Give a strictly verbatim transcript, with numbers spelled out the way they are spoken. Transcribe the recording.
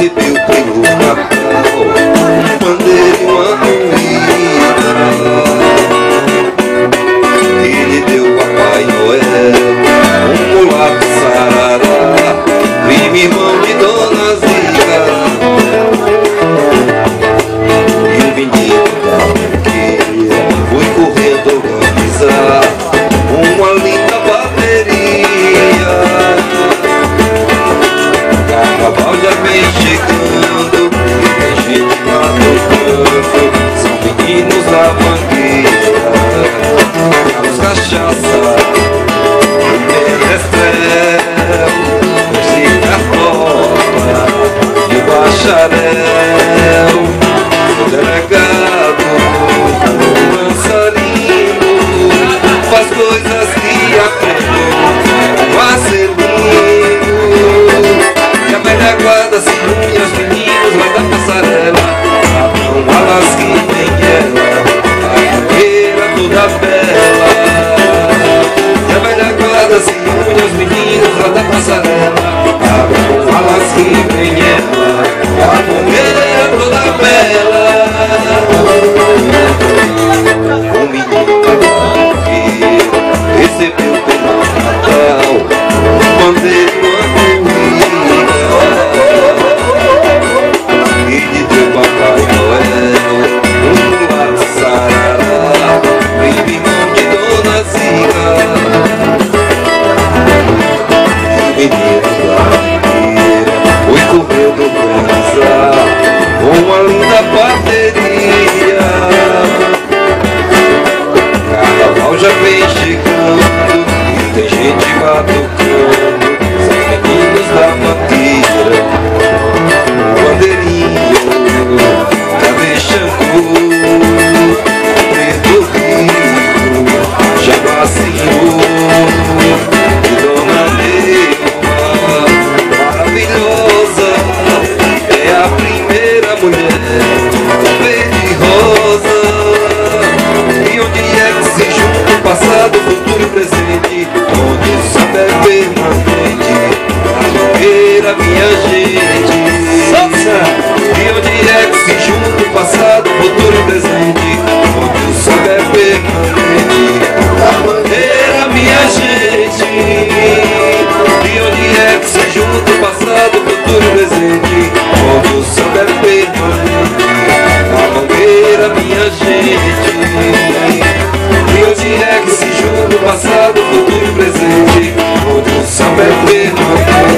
recebeu pelo Natal um pandeiro e uma comida. Ele deu Papai Noel um mulato sarará, primo irmão de Dona Zica. E o menino da banqueira foi correndo organizar uma linda bateria. Carnaval já vem chegando e tem gente lá tocando. São meninos da banqueira, Carlos Cachaça, o Menestrel, o Cicartola e o Bacharel, o delegado, o dançarino, faz coisas que aprendeu o Marcelino. E a velha guarda se une aos meninos lá da passarela, abram alas que nem ela, a carreira toda bela. E a velha guarda se une aos meninos lá da passarela, abram alas que nem ela, a carreira toda bela. O menino da banqueira recebeu pelo Natal um pandeiro e uma comida. Ele deu Papai Noel um mulato sarará, primo irmão de Dona Zica. E o menino da banqueira foi correndo organizar uma linda bateria. Carnaval já vem chegando e tem gente lá tocando. São meninos da banqueira, o bandeirinho, Cadê Xangô, Preto Rico, Chamacinho e Dona Neuma, maravilhosa, é a primeira mulher verde e rosa. E onde é que se junta o passado, futuro e presente, onde o samba é permanente, a banqueira, minha gente. E onde é que se junta o passado, futuro e presente, onde o samba é permanente, a banqueira, minha gente. E onde é que se junta o passado, futuro e presente, onde o samba é permanente, a banqueira, minha gente. E onde é que se junta o passado, futuro e presente, onde o samba é permanente.